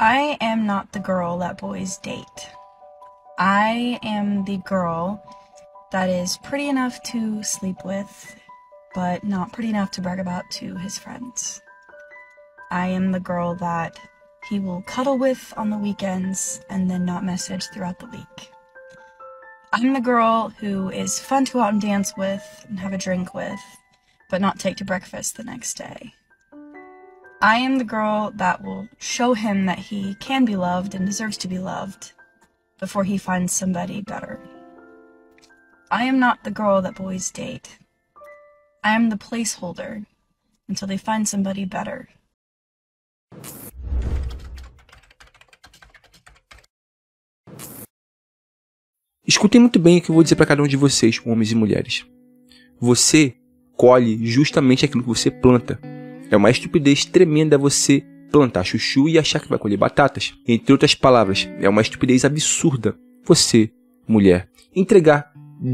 I am not the girl that boys date. I am the girl that is pretty enough to sleep with, but not pretty enough to brag about to his friends. I am the girl that he will cuddle with on the weekends and then not message throughout the week. I'm the girl who is fun to go out and dance with and have a drink with, but not take to breakfast the next day. I am the girl that will show him that he can be loved and deserves to be loved before he finds somebody better. I am not the girl that boys date. I am the placeholder until they find somebody better. Escutem muito bem o que eu vou dizer para cada um de vocês, homens e mulheres. Você colhe justamente aquilo que você planta. É uma estupidez tremenda você plantar chuchu e achar que vai colher batatas. Entre outras palavras, é uma estupidez absurda você, mulher, entregar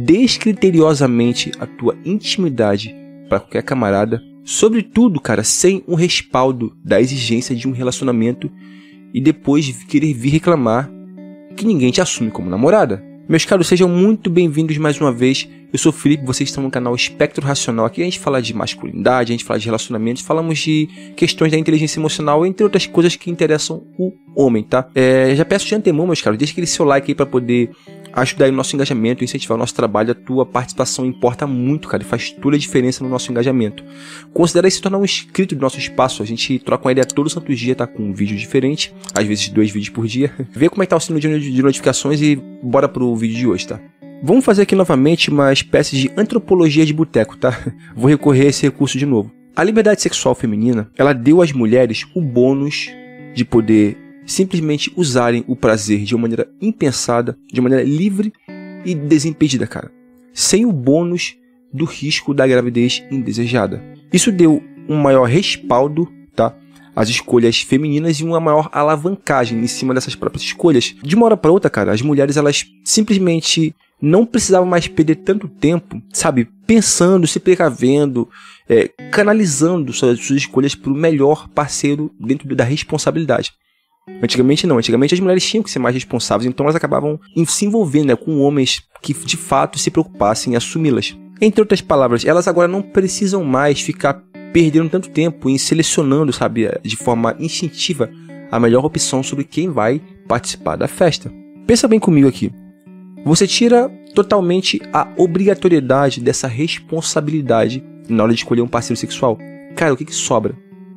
descriteriosamente a tua intimidade para qualquer camarada, sobretudo, cara, sem um respaldo da exigência de um relacionamento e depois querer vir reclamar que ninguém te assume como namorada. Meus caros, sejam muito bem-vindos mais uma vez. Eu sou o Felipe, vocês estão no canal Espectro Racional. Aqui a gente fala de masculinidade, a gente fala de relacionamentos, falamos de questões da inteligência emocional, entre outras coisas que interessam o homem, tá? Já peço de antemão, meus caros, deixa aquele seu like aí para poder ajudar aí o nosso engajamento, incentivar o nosso trabalho. A tua participação importa muito, cara, e faz toda a diferença no nosso engajamento. Considere se tornar um inscrito do nosso espaço. A gente troca uma ideia todo santo dia, tá? Com um vídeo diferente, às vezes 2 vídeos por dia. Vê como é que tá o sino de notificações e bora pro vídeo de hoje, tá? Vamos fazer aqui novamente uma espécie de antropologia de boteco, tá? Vou recorrer a esse recurso de novo. A liberdade sexual feminina, ela deu às mulheres o bônus de poder simplesmente usarem o prazer de uma maneira impensada, de uma maneira livre e desimpedida, cara. Sem o bônus do risco da gravidez indesejada. Isso deu um maior respaldo, tá, às escolhas femininas e uma maior alavancagem em cima dessas próprias escolhas. De uma hora para outra, cara, as mulheres, elas simplesmente não precisavam mais perder tanto tempo, sabe, pensando, se precavendo, canalizando suas escolhas para o melhor parceiro dentro da responsabilidade. Antigamente não, antigamente as mulheres tinham que ser mais responsáveis, então elas acabavam se envolvendo, né, com homens que de fato se preocupassem em assumi-las. Entre outras palavras, elas agora não precisam mais ficar perdendo tanto tempo em selecionando, sabe, de forma instintiva a melhor opção sobre quem vai participar da festa. Pensa bem comigo aqui. Você tira totalmente a obrigatoriedade dessa responsabilidade na hora de escolher um parceiro sexual. Cara, o que sobra?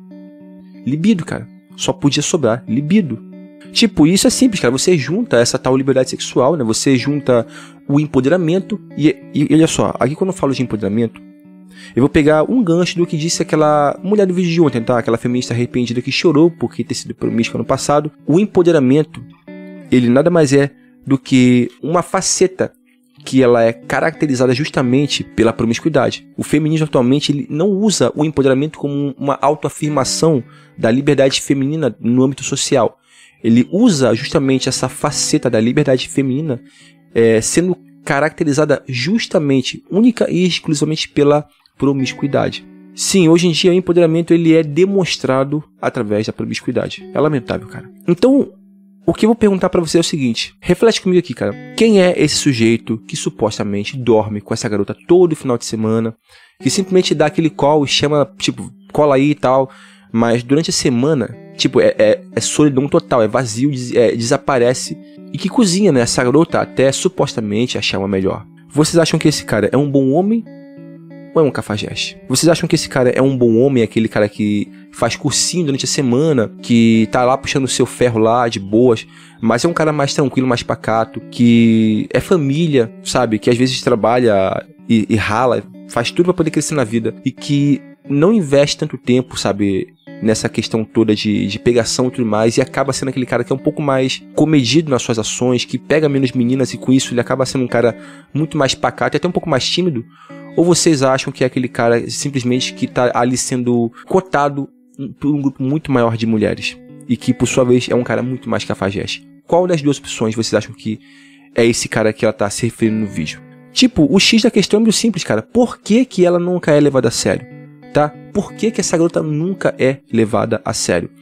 Libido, cara. Só podia sobrar libido. Tipo, isso é simples, cara. Você junta essa tal liberdade sexual, né? Você junta o empoderamento e olha só, aqui quando eu falo de empoderamento, eu vou pegar um gancho do que disse aquela mulher do vídeo de ontem, tá? Aquela feminista arrependida que chorou porque ter sido promíscua no passado. O empoderamento, ele nada mais é do que uma faceta que ela é caracterizada justamente pela promiscuidade. O feminismo atualmente ele não usa o empoderamento como uma autoafirmação da liberdade feminina no âmbito social. Ele usa justamente essa faceta da liberdade feminina sendo caracterizada justamente, única e exclusivamente pela promiscuidade. Sim, hoje em dia o empoderamento ele é demonstrado através da promiscuidade. É lamentável, cara. Então, o que eu vou perguntar pra você é o seguinte. Reflete comigo aqui, cara. Quem é esse sujeito que supostamente dorme com essa garota todo final de semana, que simplesmente dá aquele call e chama, tipo, cola aí e tal, mas durante a semana, tipo, é solidão total, é vazio, desaparece, e que cozinha, né, essa garota até supostamente achar uma melhor? Vocês acham que esse cara é um bom homem ou é um cafajeste? Vocês acham que esse cara é um bom homem, aquele cara que faz cursinho durante a semana, que tá lá puxando o seu ferro lá de boas, mas é um cara mais tranquilo, mais pacato, que é família, sabe? Que às vezes trabalha e rala, faz tudo pra poder crescer na vida e que não investe tanto tempo, sabe, nessa questão toda de pegação e tudo mais, e acaba sendo aquele cara que é um pouco mais comedido nas suas ações, que pega menos meninas e com isso ele acaba sendo um cara muito mais pacato e até um pouco mais tímido? Ou vocês acham que é aquele cara simplesmente que tá ali sendo cotado por um grupo muito maior de mulheres e que por sua vez é um cara muito mais cafajeste? Qual das duas opções vocês acham que é esse cara que ela tá se referindo no vídeo? Tipo, o X da questão é muito simples, cara. Por que que ela nunca é levada a sério? Tá? Por que que essa garota nunca é levada a sério?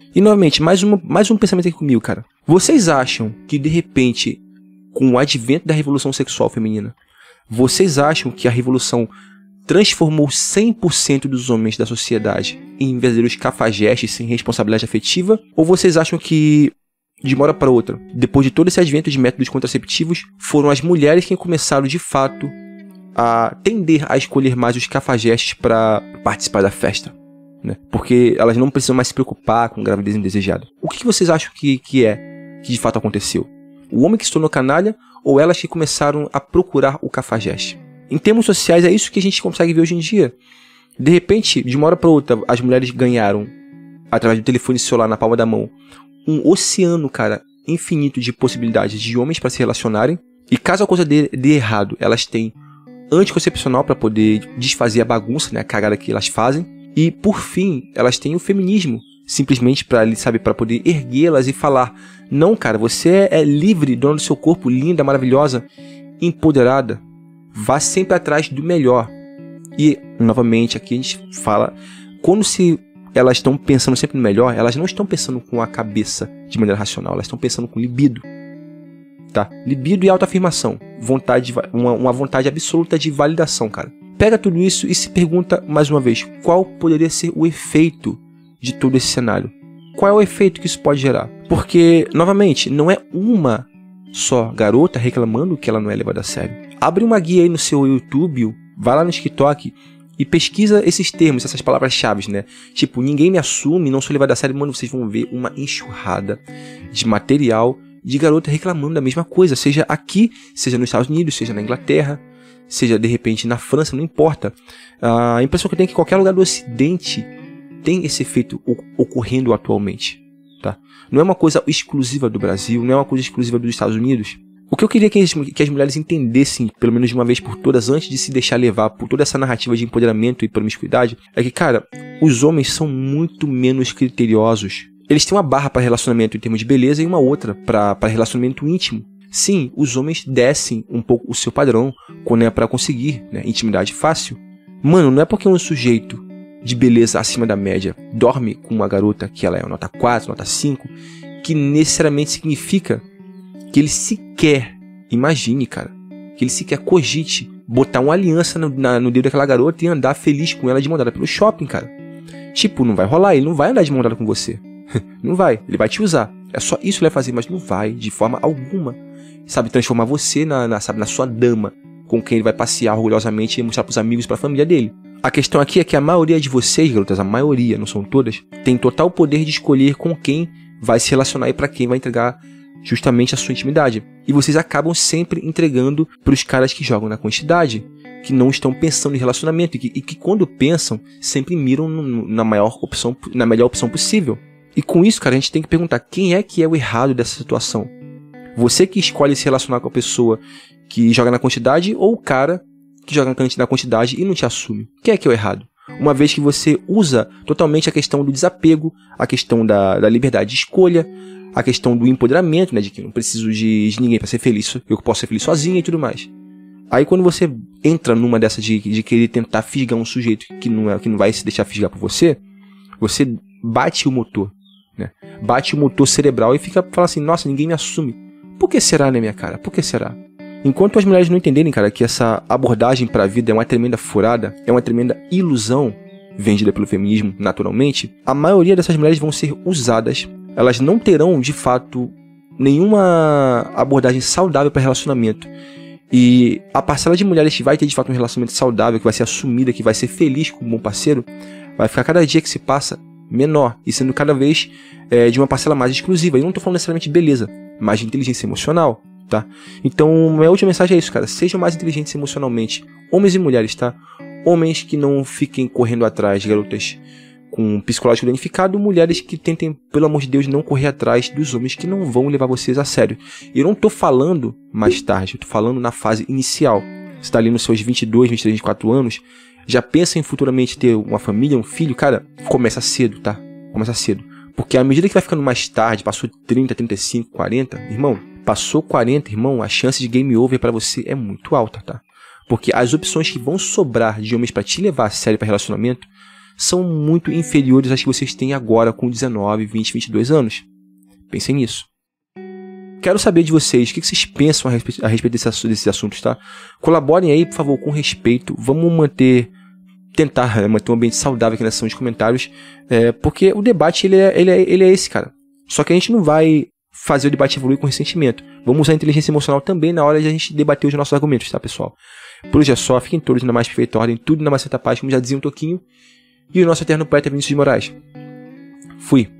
E novamente, mais um pensamento aqui comigo, cara. Vocês acham que de repente, com o advento da revolução sexual feminina, vocês acham que a revolução transformou 100% dos homens da sociedade em verdadeiros cafajestes sem responsabilidade afetiva? Ou vocês acham que, de uma hora para outra, depois de todo esse advento de métodos contraceptivos, foram as mulheres quem começaram, de fato, a tender a escolher mais os cafajestes para participar da festa, né? Porque elas não precisam mais se preocupar com gravidez indesejada. O que vocês acham que de fato aconteceu? O homem que se tornou canalha ou elas que começaram a procurar o cafajeste? Em termos sociais, é isso que a gente consegue ver hoje em dia. De repente, de uma hora para outra, as mulheres ganharam, através do telefone celular na palma da mão, um oceano, cara, infinito de possibilidades de homens para se relacionarem. E caso a coisa dê errado, elas têm anticoncepcional para poder desfazer a bagunça, né, a cagada que elas fazem. E, por fim, elas têm o feminismo, simplesmente para poder erguê-las e falar: não, cara, você é livre, dona do seu corpo, linda, maravilhosa, empoderada. Vá sempre atrás do melhor. E, novamente, aqui a gente fala, quando elas estão pensando sempre no melhor, elas não estão pensando com a cabeça de maneira racional, elas estão pensando com libido. Tá? Libido e autoafirmação. Uma vontade absoluta de validação, cara. Pega tudo isso e se pergunta mais uma vez, qual poderia ser o efeito de todo esse cenário? Qual é o efeito que isso pode gerar? Porque, novamente, não é uma só garota reclamando que ela não é levada a sério. Abre uma guia aí no seu YouTube, vai lá no TikTok e pesquisa esses termos, essas palavras-chave, né? Tipo, ninguém me assume, não sou levada a sério. Mano, vocês vão ver uma enxurrada de material de garota reclamando da mesma coisa. Seja aqui, seja nos Estados Unidos, seja na Inglaterra, seja de repente na França, não importa. A impressão que eu tenho é que qualquer lugar do Ocidente tem esse efeito ocorrendo atualmente. Tá? Não é uma coisa exclusiva do Brasil, não é uma coisa exclusiva dos Estados Unidos. O que eu queria que as mulheres entendessem, pelo menos de uma vez por todas, antes de se deixar levar por toda essa narrativa de empoderamento e promiscuidade, é que, cara, os homens são muito menos criteriosos. Eles têm uma barra para relacionamento em termos de beleza e uma outra para relacionamento íntimo. Sim, os homens descem um pouco o seu padrão quando é para conseguir, né, intimidade fácil. Mano, não é porque um sujeito de beleza acima da média dorme com uma garota que ela é nota 4, nota 5, que necessariamente significa que ele sequer, imagine, cara, que ele sequer cogite botar uma aliança no dedo daquela garota e andar feliz com ela de mão dada pelo shopping, cara. Tipo, não vai rolar, ele não vai andar de mão dada com você. Não vai, ele vai te usar. É só isso que ele vai fazer, mas não vai, de forma alguma, sabe, transformar você na sua dama, com quem ele vai passear orgulhosamente e mostrar pros amigos e pra família dele. A questão aqui é que a maioria de vocês, garotas, a maioria, não são todas, tem total poder de escolher com quem vai se relacionar e pra quem vai entregar justamente a sua intimidade. E vocês acabam sempre entregando pros caras que jogam na quantidade, que não estão pensando em relacionamento e que quando pensam, sempre miram na melhor opção possível. E com isso, cara, a gente tem que perguntar quem é que é o errado dessa situação. Você que escolhe se relacionar com a pessoa que joga na quantidade ou o cara que joga na quantidade e não te assume? Quem é que é o errado? Uma vez que você usa totalmente a questão do desapego, a questão da liberdade de escolha, a questão do empoderamento, né, de que eu não preciso de ninguém para ser feliz, eu posso ser feliz sozinho e tudo mais. Aí quando você entra numa dessa de querer tentar fisgar um sujeito que não vai se deixar fisgar por você, você bate o motor, né? Bate o motor cerebral e fica falando assim, nossa, ninguém me assume. Por que será, né, minha cara? Por que será? Enquanto as mulheres não entenderem, cara, que essa abordagem para a vida é uma tremenda furada, é uma tremenda ilusão vendida pelo feminismo naturalmente, a maioria dessas mulheres vão ser usadas. Elas não terão, de fato, nenhuma abordagem saudável para relacionamento. E a parcela de mulheres que vai ter, de fato, um relacionamento saudável, que vai ser assumida, que vai ser feliz com um bom parceiro, vai ficar cada dia que se passa menor e sendo cada vez de uma parcela mais exclusiva. E não estou falando necessariamente de beleza, mas de inteligência emocional, tá? Então, minha última mensagem é isso, cara. Sejam mais inteligentes emocionalmente, homens e mulheres, tá? Homens que não fiquem correndo atrás de garotas com um psicológico danificado, mulheres que tentem, pelo amor de Deus, não correr atrás dos homens que não vão levar vocês a sério. Eu não tô falando mais tarde, eu tô falando na fase inicial. Você tá ali nos seus 22, 23, 24 anos, já pensa em futuramente ter uma família, um filho, cara, começa cedo, tá? Começa cedo. Porque à medida que vai ficando mais tarde, passou 30, 35, 40, irmão, passou 40, irmão, a chance de game over pra você é muito alta, tá? Porque as opções que vão sobrar de homens pra te levar a sério pra relacionamento são muito inferiores às que vocês têm agora com 19, 20, 22 anos. Pensem nisso. Quero saber de vocês, o que vocês pensam a respeito desses assuntos, tá? Colaborem aí, por favor, com respeito. Vamos tentar manter um ambiente saudável aqui na sessão de comentários, porque o debate ele é esse, cara. Só que a gente não vai fazer o debate evoluir com ressentimento. Vamos usar a inteligência emocional também na hora de a gente debater os nossos argumentos, tá, pessoal? Por hoje é só, fiquem todos na mais perfeita ordem, tudo na mais certa paz, como já dizia um Toquinho. E o nosso eterno poeta Vinícius de Moraes. Fui.